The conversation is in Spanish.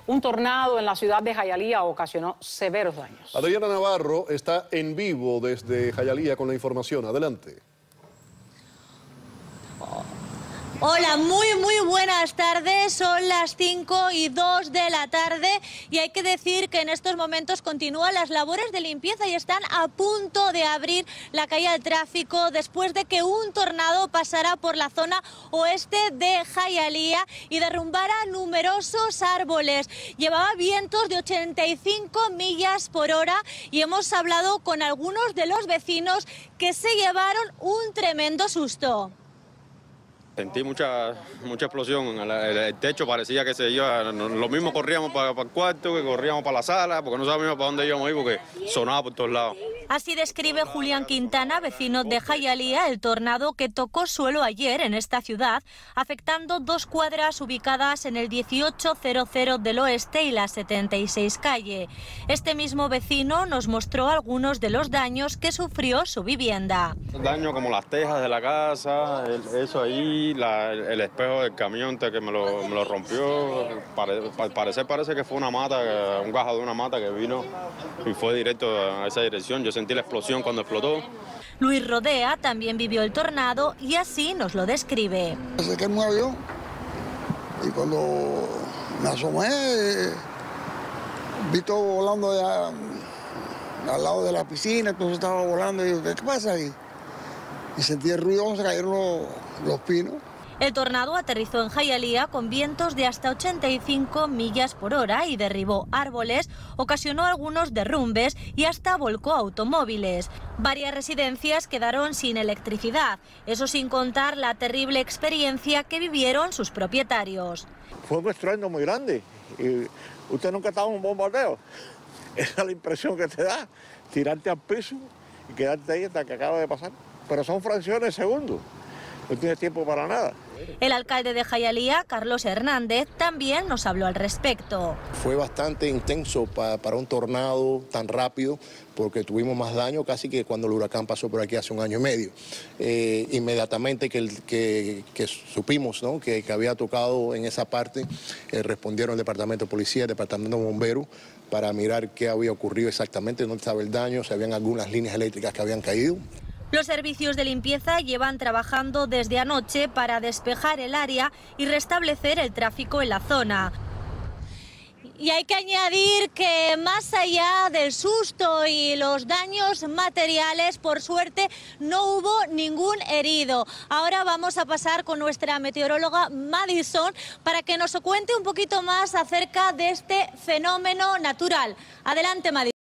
Un tornado en la ciudad de Hialeah ocasionó severos daños. Adriana Navarro está en vivo desde Hialeah con la información. Adelante. Hola, muy buenas tardes. Son las 5:02 de la tarde y hay que decir que en estos momentos continúan las labores de limpieza y están a punto de abrir la calle al tráfico después de que un tornado pasara por la zona oeste de Hialeah y derrumbara numerosos árboles. Llevaba vientos de 85 millas por hora y hemos hablado con algunos de los vecinos que se llevaron un tremendo susto. Sentí mucha explosión, el techo parecía que se iba, lo mismo corríamos para el cuarto, que corríamos para la sala, porque no sabíamos para dónde íbamos a ir, porque sonaba por todos lados. Así describe Julián Quintana, vecino de Hialeah, el tornado que tocó suelo ayer en esta ciudad, afectando 2 cuadras ubicadas en el 1800 del oeste y la 76 calle. Este mismo vecino nos mostró algunos de los daños que sufrió su vivienda. Daño como las tejas de la casa, eso ahí, el espejo del camión que me lo rompió. Parece que fue una mata, un gajo de una mata que vino y fue directo a esa dirección. Yo sentí la explosión cuando explotó. Luis Rodea también vivió el tornado y así nos lo describe. Se quemó un avión y cuando me asomé, vi todo volando allá, al lado de la piscina, entonces estaba volando y digo, ¿qué pasa ahí? Y sentí el ruido, se cayeron los pinos. El tornado aterrizó en Hialeah con vientos de hasta 85 millas por hora y derribó árboles, ocasionó algunos derrumbes y hasta volcó automóviles. Varias residencias quedaron sin electricidad, eso sin contar la terrible experiencia que vivieron sus propietarios. Fue un estruendo muy grande y usted nunca estaba en un bombardeo. Esa es la impresión que te da, tirarte al piso y quedarte ahí hasta que acaba de pasar. Pero son fracciones de segundos, no tienes tiempo para nada. El alcalde de Hialeah, Carlos Hernández, también nos habló al respecto. Fue bastante intenso para un tornado tan rápido, porque tuvimos más daño casi que cuando el huracán pasó por aquí hace 1 año y medio. Inmediatamente que supimos, ¿no?, que había tocado en esa parte, respondieron el departamento de policía, el departamento de bomberos, para mirar qué había ocurrido exactamente, dónde estaba el daño, si habían algunas líneas eléctricas que habían caído. Los servicios de limpieza llevan trabajando desde anoche para despejar el área y restablecer el tráfico en la zona. Y hay que añadir que más allá del susto y los daños materiales, por suerte no hubo ningún herido. Ahora vamos a pasar con nuestra meteoróloga Madison para que nos cuente un poquito más acerca de este fenómeno natural. Adelante, Madison.